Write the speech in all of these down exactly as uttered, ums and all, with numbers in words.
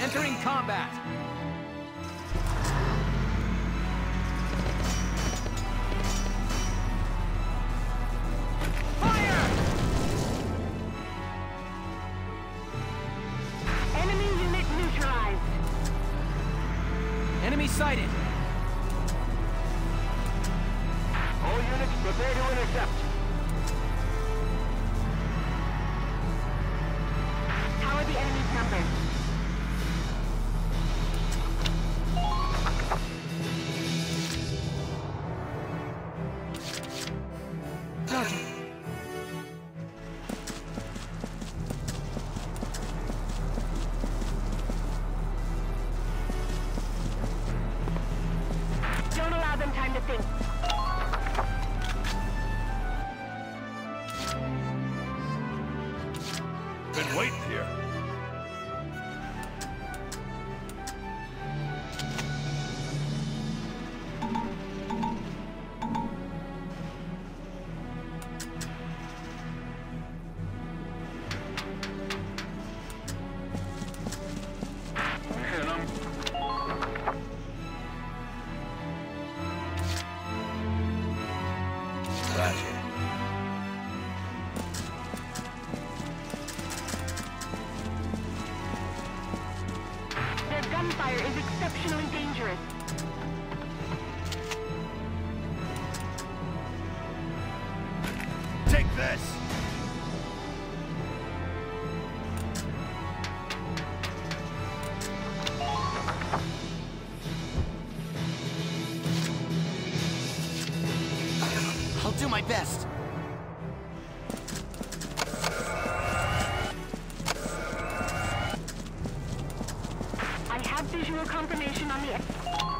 Entering combat! Fire! Enemy unit neutralized. Enemy sighted! All units prepare to intercept. How are the enemy's numbers? Roger. Don't allow them time to think. Been waiting here. Their gunfire is exceptionally dangerous. Take this! I'll do my best. I have visual confirmation on the...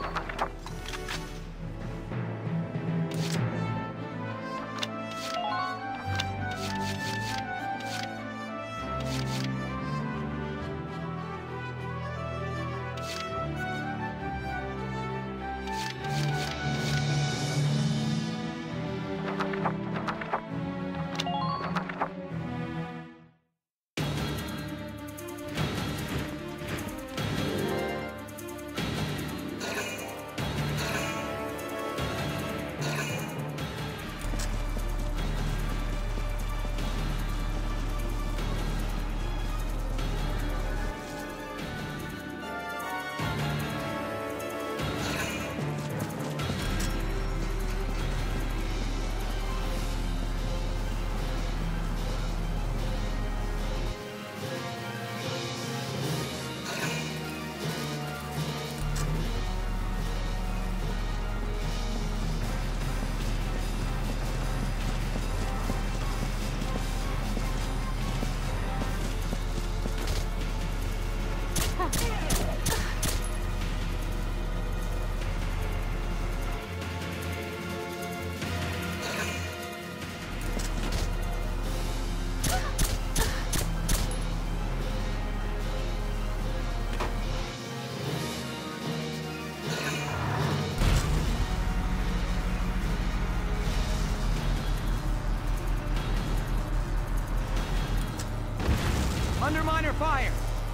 Under minor fire!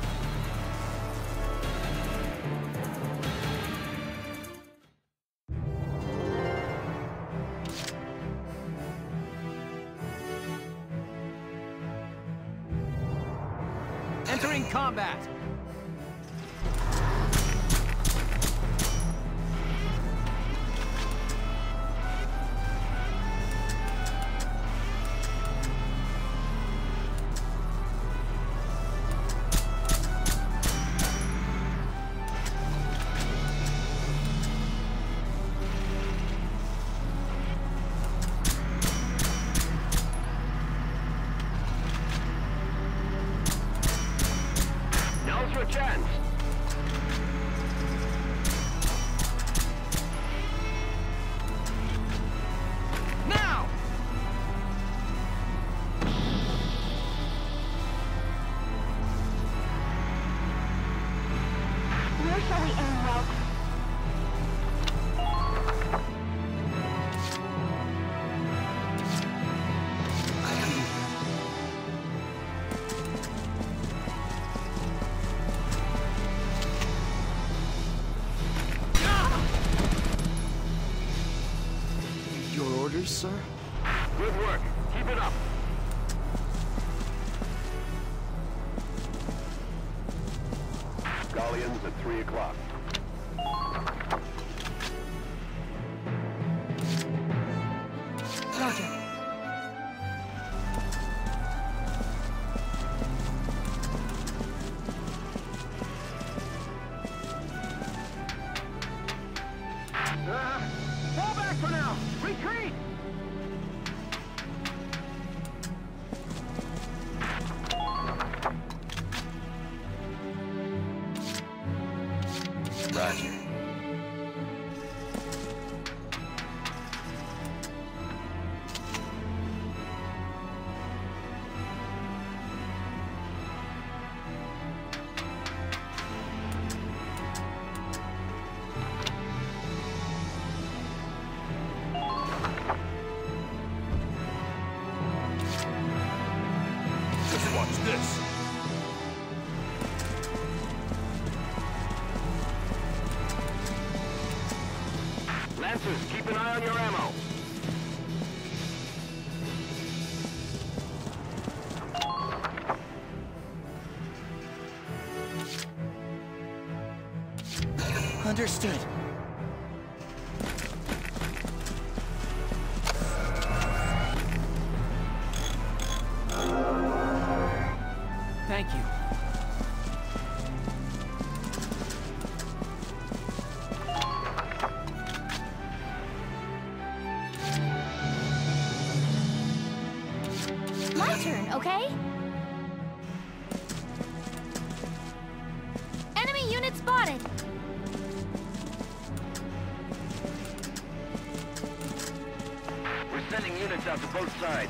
Entering combat! Now's your chance. Now! Where shall we aim, Welk? sir? Good work. Keep it up. Galleons at three o'clock. Roger. Uh, fall back for now. Retreat. Roger. Just watch this. Lancers, keep an eye on your ammo. Understood. Thank you. My turn, okay? Enemy unit spotted. We're sending units out to both sides.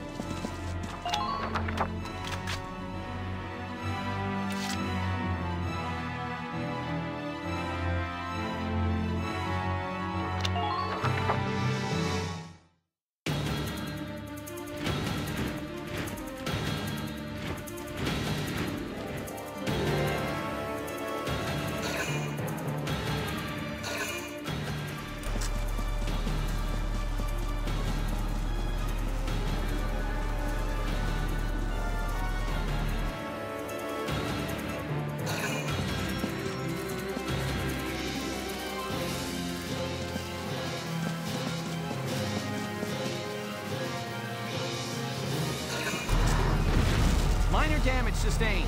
Minor damage sustained.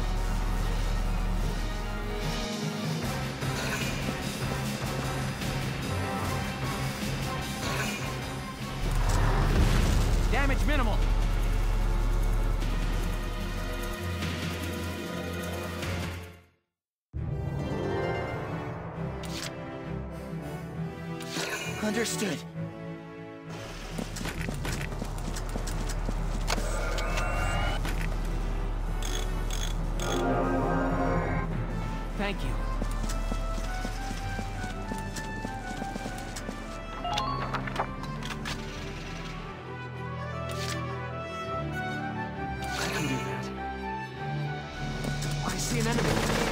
Damage minimal. Understood. Thank you. I can do that. I see an enemy.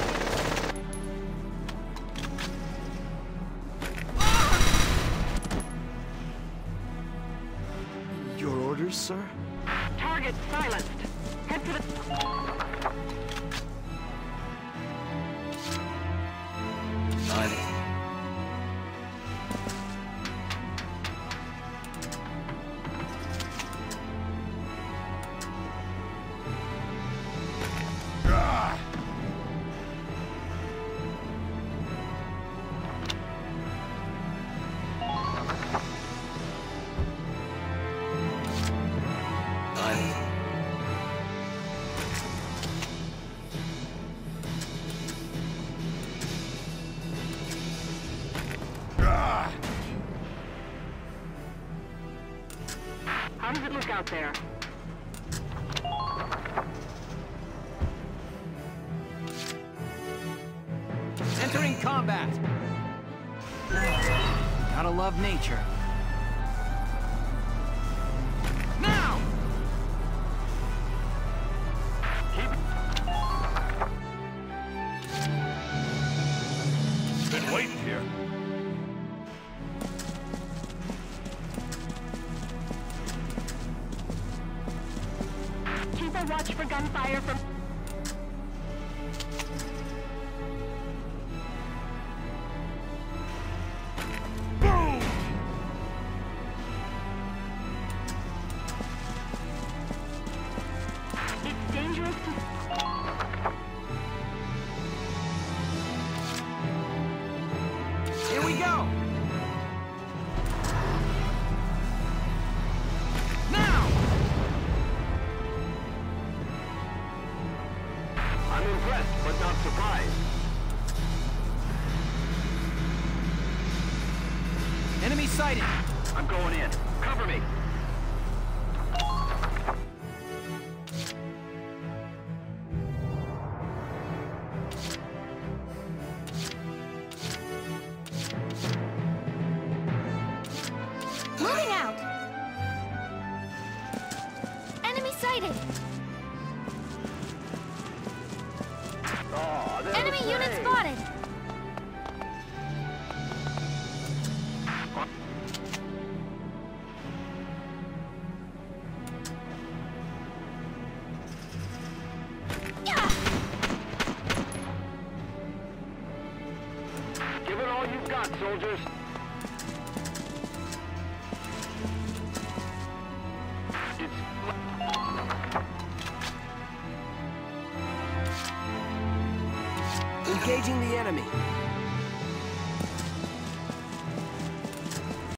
Your orders, sir? Target silenced. Head for the... On it. On it. How does it look out there? Entering combat. Gotta love nature. Now! Been waiting here. for gunfire from... It's dangerous to... Here we go! Now! I'm impressed, but not surprised. Enemy sighted! I'm going in. Cover me. Moving out! Enemy sighted! Oh, there's Enemy unit Ray. spotted! Yeah! Give it all you've got, soldiers. It's... Engaging the enemy.